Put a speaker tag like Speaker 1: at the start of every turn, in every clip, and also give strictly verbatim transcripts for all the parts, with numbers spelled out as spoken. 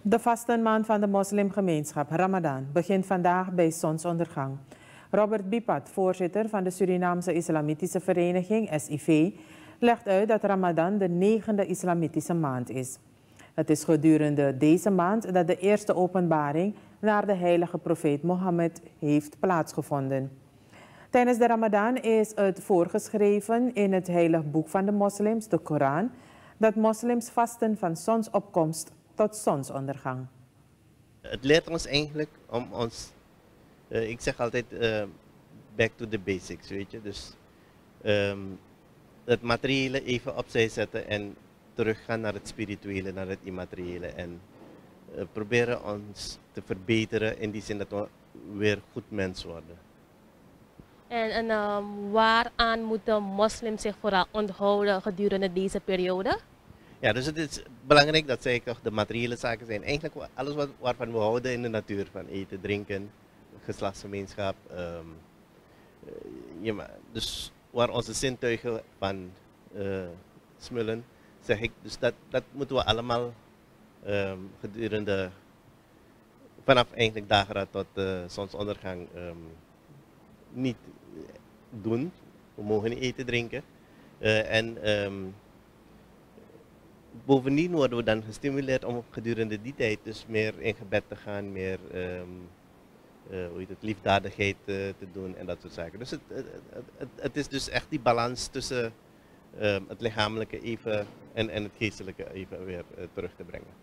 Speaker 1: De vastenmaand van de moslimgemeenschap Ramadan begint vandaag bij zonsondergang. Robert Bipat, voorzitter van de Surinaamse Islamitische Vereniging S I V, legt uit dat Ramadan de negende islamitische maand is. Het is gedurende deze maand dat de eerste openbaring naar de heilige profeet Mohammed heeft plaatsgevonden. Tijdens de Ramadan is het voorgeschreven in het heilig boek van de moslims, de Koran, dat moslims vasten van zonsopkomst tot zonsondergang.
Speaker 2: Het leert ons eigenlijk om ons, uh, ik zeg altijd, uh, back to the basics, weet je. Dus um, het materiële even opzij zetten en teruggaan naar het spirituele, naar het immateriële. En uh, proberen ons te verbeteren in die zin dat we weer goed mens worden.
Speaker 3: En, en um, waaraan moeten moslims zich vooral onthouden gedurende deze periode?
Speaker 2: Ja, dus het is belangrijk, dat zei ik toch, de materiële zaken zijn eigenlijk alles wat, waarvan we houden in de natuur. Van eten, drinken, geslachtsgemeenschap. Um, ja, dus waar onze zintuigen van uh, smullen, zeg ik. Dus dat, dat moeten we allemaal um, gedurende, vanaf eigenlijk dageraad tot uh, zonsondergang um, niet doen. We mogen niet eten, drinken. Uh, en um, bovendien worden we dan gestimuleerd om gedurende die tijd dus meer in gebed te gaan, meer um, uh, hoe heet het, liefdadigheid uh, te doen en dat soort zaken. Dus het, het, het, het is dus echt die balans tussen um, het lichamelijke even en, en het geestelijke even weer uh, terug te brengen.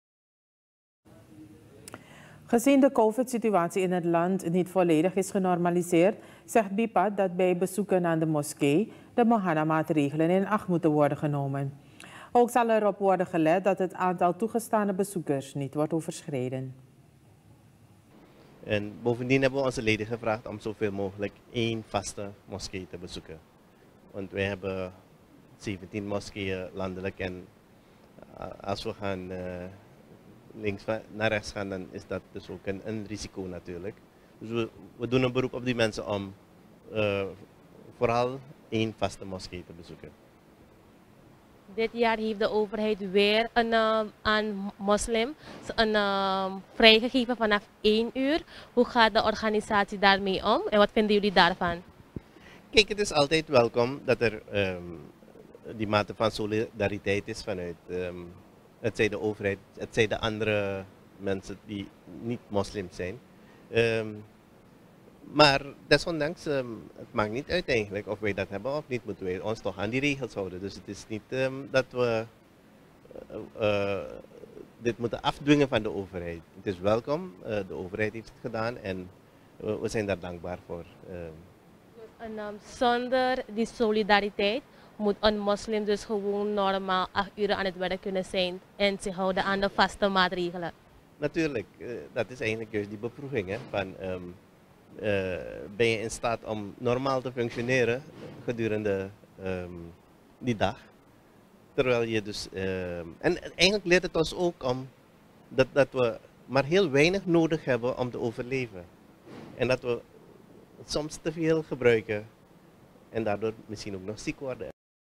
Speaker 1: Gezien de COVID-situatie in het land niet volledig is genormaliseerd, zegt Bipat dat bij bezoeken aan de moskee de Mohana-maatregelen in acht moeten worden genomen. Ook zal erop worden gelet dat het aantal toegestane bezoekers niet wordt overschreden.
Speaker 2: En bovendien hebben we onze leden gevraagd om zoveel mogelijk één vaste moskee te bezoeken. Want wij hebben zeventien moskeeën landelijk en als we gaan uh, links naar rechts gaan, dan is dat dus ook een, een risico natuurlijk. Dus we, we doen een beroep op die mensen om uh, vooral één vaste moskee te bezoeken.
Speaker 3: Dit jaar heeft de overheid weer een, uh, aan moslims een uh, vrijgegeven vanaf één uur. Hoe gaat de organisatie daarmee om en wat vinden jullie daarvan?
Speaker 2: Kijk, het is altijd welkom dat er um, die mate van solidariteit is vanuit um, het zij de overheid, het zij de andere mensen die niet moslims zijn. Um, Maar desondanks, um, het maakt niet uit eigenlijk of wij dat hebben of niet, moeten wij ons toch aan die regels houden. Dus het is niet um, dat we uh, uh, dit moeten afdwingen van de overheid. Het is welkom, uh, de overheid heeft het gedaan en uh, we zijn daar dankbaar voor. Uh.
Speaker 3: En, um, zonder die solidariteit moet een moslim dus gewoon normaal acht uur aan het werk kunnen zijn en zich houden aan de vaste maatregelen.
Speaker 2: Natuurlijk, uh, dat is eigenlijk juist die beproeving. Hè, van, um, Uh, ben je in staat om normaal te functioneren gedurende um, die dag. Terwijl je dus... Uh, en eigenlijk leert het ons ook om dat, dat we maar heel weinig nodig hebben om te overleven. En dat we soms te veel gebruiken en daardoor misschien ook nog ziek worden.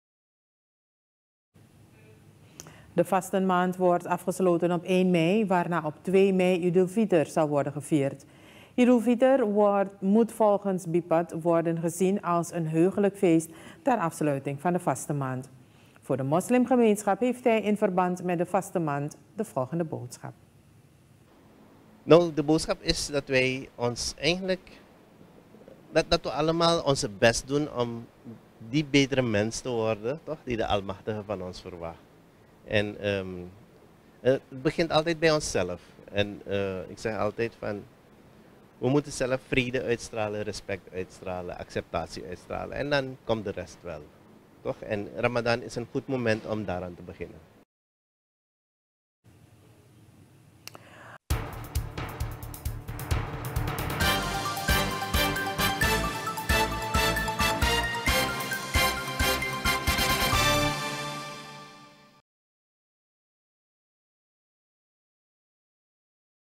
Speaker 1: De vastenmaand wordt afgesloten op één mei, waarna op twee mei Eid al-Fitr zal worden gevierd. Eid al-Fitr moet volgens Bipat worden gezien als een heugelijk feest ter afsluiting van de vastenmaand. Voor de moslimgemeenschap heeft hij in verband met de vastenmaand de volgende boodschap.
Speaker 2: Nou, de boodschap is dat wij ons eigenlijk, dat, dat we allemaal onze best doen om die betere mens te worden, toch, die de Almachtige van ons verwacht. En um, het begint altijd bij onszelf. En uh, ik zeg altijd van, we moeten zelf vrede uitstralen, respect uitstralen, acceptatie uitstralen en dan komt de rest wel. Toch? En Ramadan is een goed moment om daaraan te beginnen.